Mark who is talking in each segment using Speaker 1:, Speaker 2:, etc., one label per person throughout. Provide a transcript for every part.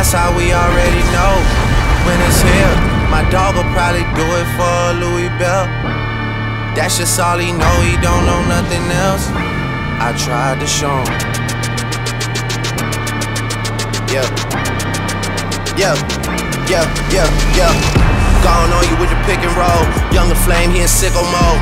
Speaker 1: that's how we already know when it's here. My dog will probably do it for Louis Bell. That's just all he know, he don't know nothing else. I tried to show him. Yeah. Gone on you with the pick and roll. Younger Flame, he in sicko mode.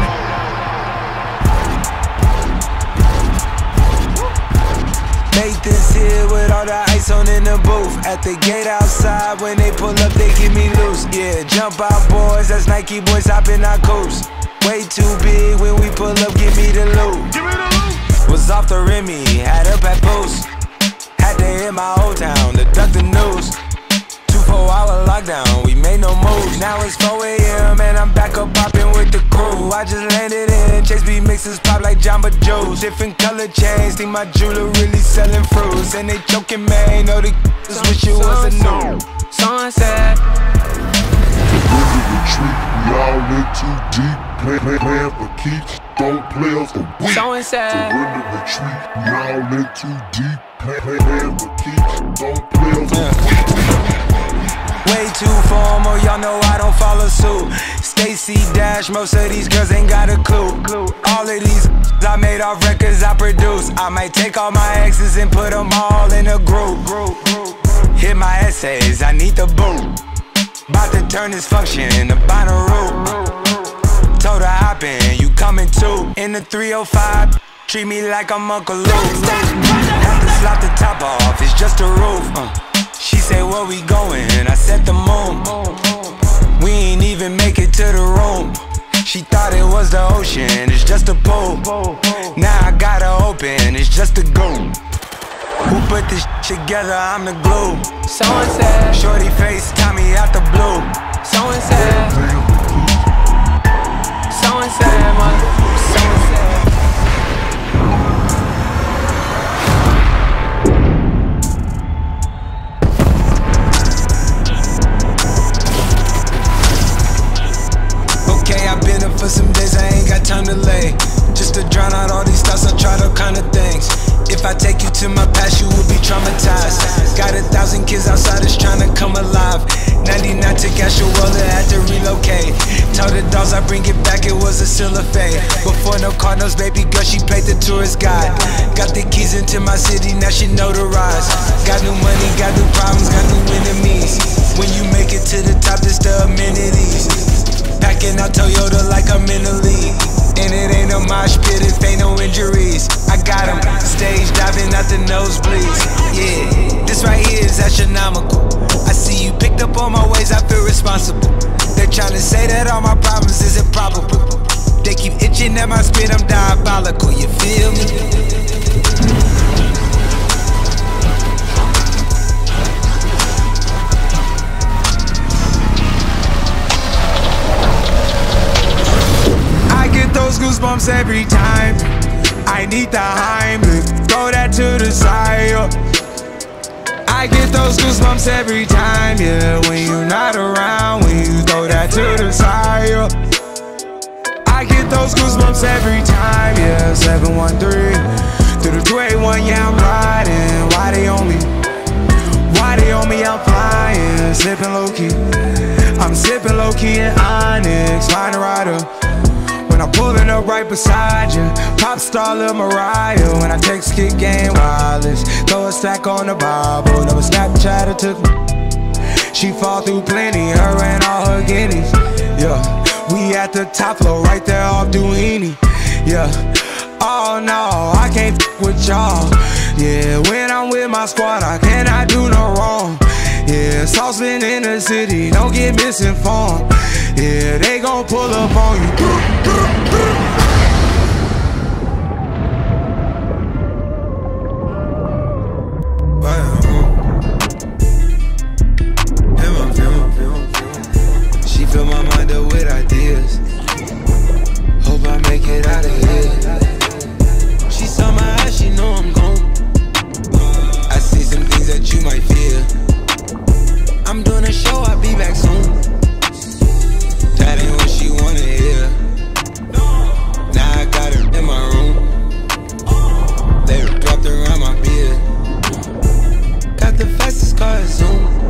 Speaker 2: Nathan's here with all the ice on in the booth. At the gate outside, when they pull up, they get me loose. Yeah, jump out boys, that's Nike boys hopping our coast. Way too big when we pull up, give me the loot. Was off the Remy, had up at Boost. Had to hit my old town to duck the news. 2-4-hour lockdown, we made no moves. Now it's 4 AM and I'm back up popping with the crew. I just landed in, Chase B mixes pop like Jamba Juice. Different color chains, think my jeweler really selling fruits. And they joking, man, know the just wish it was a new. Sunset.
Speaker 3: Retreat, we all in too deep. Playing for keeps, don't play us for weak. Surrender, retreat, we all in too deep. Playing for keeps, don't play us for weak.
Speaker 2: Way too formal, y'all know I don't follow suit. Stacy Dash, most of these girls ain't got a clue. All of these I made off records I produce. I might take all my exes and put them all in a group. Hit my essays, I need the boot. About to turn this function into binary. Told her hop in, you coming too. In the 305, treat me like I'm Uncle Luke. Have to slap the top off, it's just a roof. She said, where we going? I said the moon. We ain't even make it to the room. She thought it was the ocean, it's just a pool. Now I gotta open, it's just a goon. Who put this together? I'm the glue. Someone said, shorty face, Tommy out the blue. Someone said, someone said, man. Someone said. Okay, I've been up for some days, I ain't got time to lay. Just to drown out all these thoughts, I tried all kind of things. If I take you to my past, you will be traumatized. Got 1,000 kids outside that's trying to come alive. 99 took Asherwella, had to relocate. Told the dolls I bring it back, it was a silver fade. Before no Cardinals, baby girl, she played the tourist guide. Got the keys into my city, now she notarized. Got new money, got new problems, got new enemies. When you make it to the top, it's the amenities. Packing out Toyota like I'm in the league. And it ain't no mosh pit if ain't no injuries. I got 'em stage diving out the nosebleeds. Yeah, this right here is astronomical. I see you picked up on my ways, I feel responsible. They're trying to say that all my problems is improbable. They keep itching at my spit, I'm diabolical, you feel me? Those goosebumps every time. I need the Heimlich, throw that to the side. I get those goosebumps every time, yeah. When you're not around, when you throw that to the side. I get those goosebumps every time, yeah. 713 through the 281, yeah, I'm riding. Why they on me? Why they on me? I'm flying, sipping low key. I'm sipping low key in Onyx, find a rider. When I'm pulling up right beside you, pop star Lil Mariah. When I text kick game wireless, throw a stack on the Bible. Never Snapchat or took me. She fall through plenty, her and all her guineas. Yeah, we at the top floor, right there off Duini. Yeah, oh no, I can't f with y'all. Yeah, when I'm with my squad, I cannot do no wrong. Yeah, saucepan in the city, don't get misinformed. Yeah, they gon' pull up on you. She fill my mind up with ideas. Hope I make it out of here. She saw my eyes, she know I'm gone. I see some things that you might fear. I'm doing a show, I'll be back soon. That ain't what she wanna hear. Now I got her in my room. They wrapped around my beard. Got the fastest car at Zoom.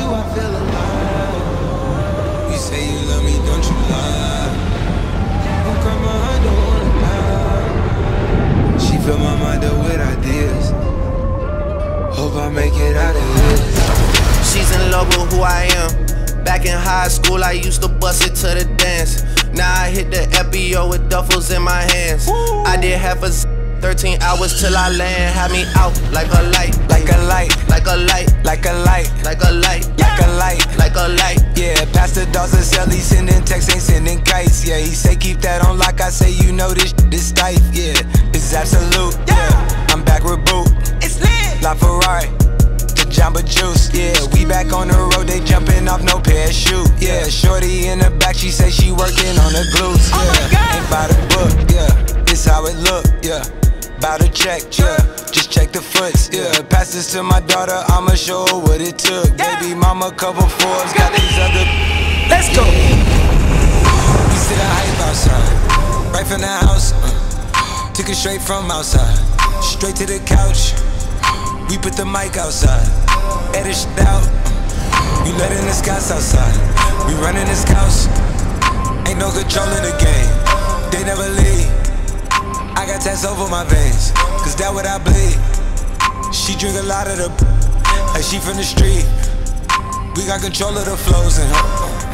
Speaker 2: I feel alive. You say you love me, don't you lie? Don't cry my heart, don't wanna die. She fill my mind up with ideas. Hope I make it out of here.
Speaker 1: She's in love with who I am. Back in high school, I used to bust it to the dance. Now I hit the FBO with duffels in my hands. Woo. I did half a 13 hours till I land. Had me out like a light,
Speaker 2: like a light,
Speaker 1: like a light,
Speaker 2: like a light,
Speaker 1: like a light,
Speaker 2: like a light,
Speaker 1: like a light.
Speaker 2: Yeah, Pastor Dawson sell, he sending texts, ain't sending kites. Yeah, he say keep that on lock. I say you know this tight. Yeah, it's absolute. Yeah, I'm back with Boot. It's lit. La Ferrari. Jamba Juice, yeah, we back on the road, they jumping off no parachute. Yeah, shorty in the back, she say she working on the glutes. Yeah, ain't by the book, yeah, it's how it look, yeah. Bout to check, yeah, just check the foots, yeah. Pass this to my daughter, I'ma show her what it took. Baby mama, couple Forbes, got these other. Let's go. We sit a hype outside, right from the house. Took it straight from outside, straight to the couch. We put the mic outside, edit shit out. We letting the scouts outside. We running the scouts. Ain't no control in the game. They never leave. I got tats over my veins, cause that what I bleed. She drink a lot of the like she from the street. We got control of the flows in her.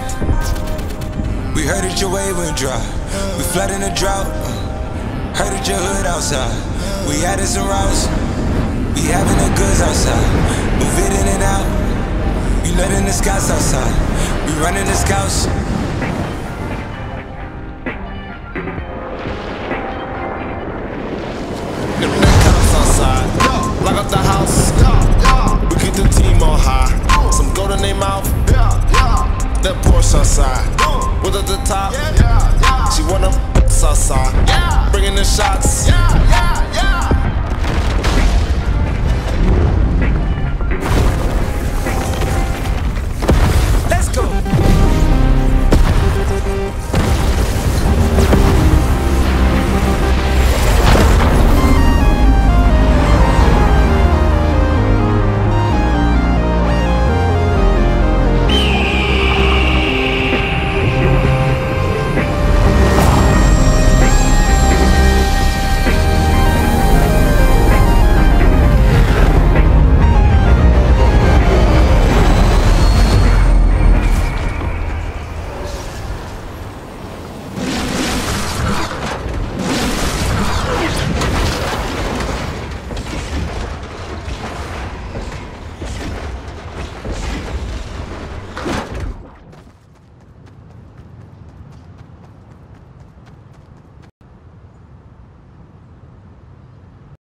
Speaker 2: We heard that your wave went dry. We flooding the drought. Heard that your hood outside. We added some routes. We having the goods outside, move it in and out. You letting the scouts outside, we running the scouts.